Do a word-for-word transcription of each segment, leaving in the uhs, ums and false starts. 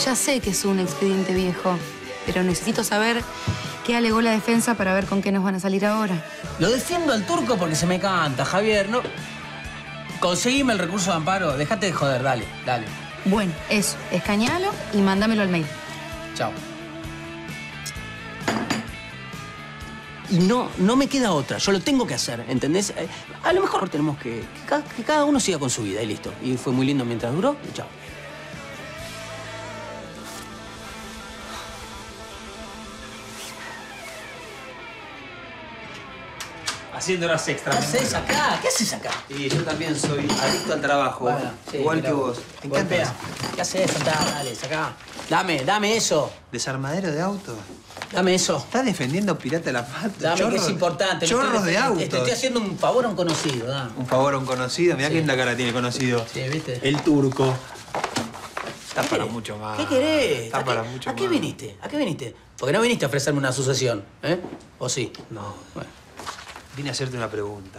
Ya sé que es un expediente viejo, pero necesito saber qué alegó la defensa para ver con qué nos van a salir ahora. Lo defiendo al turco porque se me canta, Javier, ¿no? Conseguime el recurso de amparo. Dejate de joder, dale, dale. Bueno, eso. Escañalo y mándamelo al mail. Chao. Y no, no me queda otra. Yo lo tengo que hacer, ¿entendés? Eh, a lo mejor tenemos que... Que cada, que cada uno siga con su vida y listo. Y fue muy lindo mientras duró y chao. Haciendo horas extras. ¿Qué haces acá? ¿Qué haces acá? Y yo también soy adicto al trabajo. Bueno, sí, igual que vos. vos. ¿Me encanta? ¿Qué haces? Sacá, dale, sacá. Dame, dame eso. ¿Desarmadero de auto? Dame eso. ¿Estás defendiendo Pirata de la Pata? Dame, Chorros, que es importante. Chorros estoy, de autos. Te, te estoy haciendo un favor a un conocido, dame. Un favor a un conocido. Mirá Sí. quién la cara tiene conocido. Sí, ¿viste? El turco. Está ¿Qué para querés? mucho más. ¿Qué querés? Está ¿A para qué, mucho ¿A qué más. viniste? ¿A qué viniste? Porque no viniste a ofrecerme una asociación, ¿eh? ¿O sí? No. Bueno. Vine a hacerte una pregunta.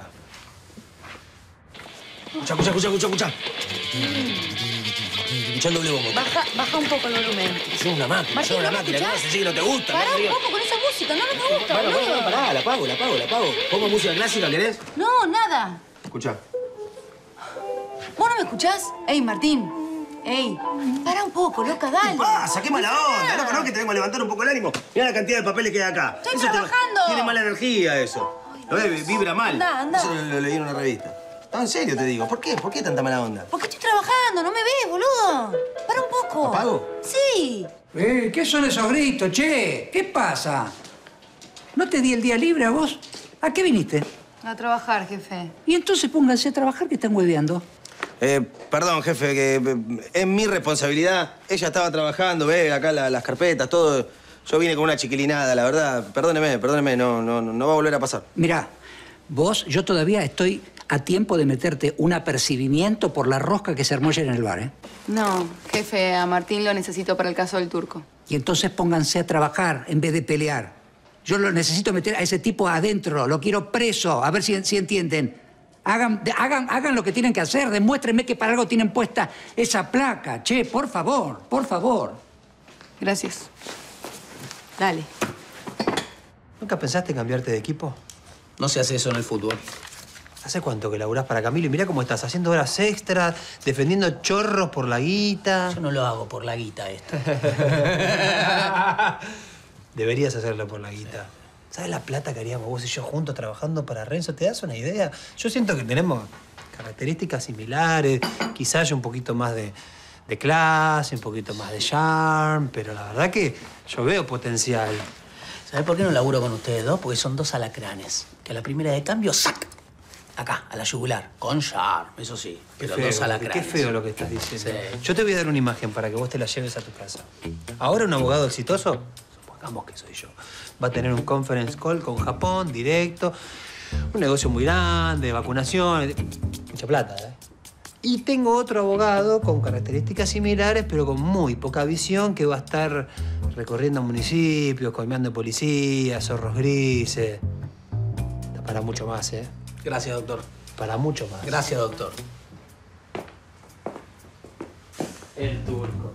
Escucha, escucha, escucha, escucha, escucha. Escucha el doble bombo. Baja, baja un poco el volumen. Es una máquina, Martín, es una ¿no me máquina. escuchás? No sé si no te gusta. Pará no, un digo- poco con esa música, no, no me gusta, Bueno, boludo. bueno, pará, la apago, la apago, la apago. ¿Pongo música clásica, querés? No, nada. Escucha. ¿Vos no me escuchás? Ey, Martín. Ey, para un poco, loca, dale. ¿Qué pasa? ¡Qué mala onda! Loco, ¿no? Que te vengo a levantar un poco el ánimo. Mirá la cantidad de papeles que hay acá. Estoy te- trabajando. Tiene mala energía eso. Lo ve, vibra mal. Anda, anda. Eso lo, lo leí en una revista. No, en serio te digo. ¿Por qué? ¿Por qué tanta mala onda? Porque estoy trabajando, no me ves, boludo. Para un poco. ¿Apago? Sí. Eh, ¿qué son esos gritos, che? ¿Qué pasa? ¿No te di el día libre a vos? ¿A qué viniste? A trabajar, jefe. Y entonces pónganse a trabajar que están hueveando. Eh, perdón, jefe, que eh, es mi responsabilidad. Ella estaba trabajando, ve acá la- las carpetas, todo. Yo vine con una chiquilinada, la verdad. Perdóneme, perdóneme, no, no, no va a volver a pasar. Mirá, vos, yo todavía estoy a tiempo de meterte un apercibimiento por la rosca que se armó ayer en el bar, ¿eh? No, jefe, a Martín lo necesito para el caso del turco. Y entonces pónganse a trabajar en vez de pelear. Yo lo necesito meter a ese tipo adentro, lo quiero preso, a ver si, si entienden. Hagan, de- hagan, hagan lo que tienen que hacer, demuéstrenme que para algo tienen puesta esa placa. Che, por favor, por favor. Gracias. Dale. ¿Nunca pensaste en cambiarte de equipo? No se hace eso en el fútbol. ¿Hace cuánto que laburás para Camilo? Y mirá cómo estás, haciendo horas extras, defendiendo chorros por la guita. Yo no lo hago por la guita esto. Deberías hacerlo por la guita. ¿Sabes la plata que haríamos vos y yo juntos trabajando para Renzo? ¿Te das una idea? Yo siento que tenemos características similares, quizás un poquito más de, de clase, un poquito más de charm, pero la verdad que yo veo potencial. ¿Sabés por qué no laburo con ustedes dos? Porque son dos alacranes. Que a la primera de cambio, ¡sac! Acá, a la yugular. Con charm, eso sí. Pero Qué feo, dos alacranes. qué feo lo que estás diciendo. Sí. Yo te voy a dar una imagen para que vos te la lleves a tu casa. Ahora un abogado exitoso, supongamos que soy yo, va a tener un conference call con Japón, directo, un negocio muy grande, vacunación, mucha plata, ¿eh? Y tengo otro abogado con características similares, pero con muy poca visión, que va a estar recorriendo municipios, coimeando policías, zorros grises. Está para mucho más, ¿eh? Gracias, doctor. Para mucho más. Gracias, doctor. El turco.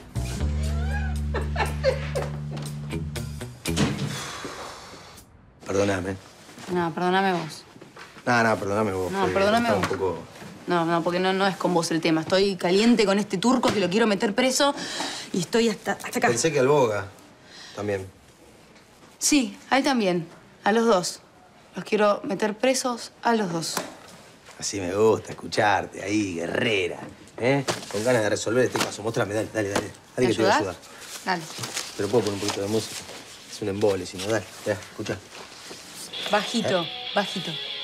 Perdóname. No, perdóname vos. No, no, perdóname vos. No, porque perdóname estaba vos. un poco... No, no, porque no, no es con vos el tema. Estoy caliente con este turco que lo quiero meter preso y estoy hasta, hasta acá. Pensé que al Boga también. Sí, a él también. A los dos. Los quiero meter presos a los dos. Así me gusta escucharte ahí, guerrera. ¿Eh? Con ganas de resolver este caso. Mostrame, dale, dale, dale. Dale ¿Me que te voy a ayudás? ayudar. Dale. Pero puedo poner un poquito de música. Es un embole, si no, dale. Ya, escucha. Bajito, bajito.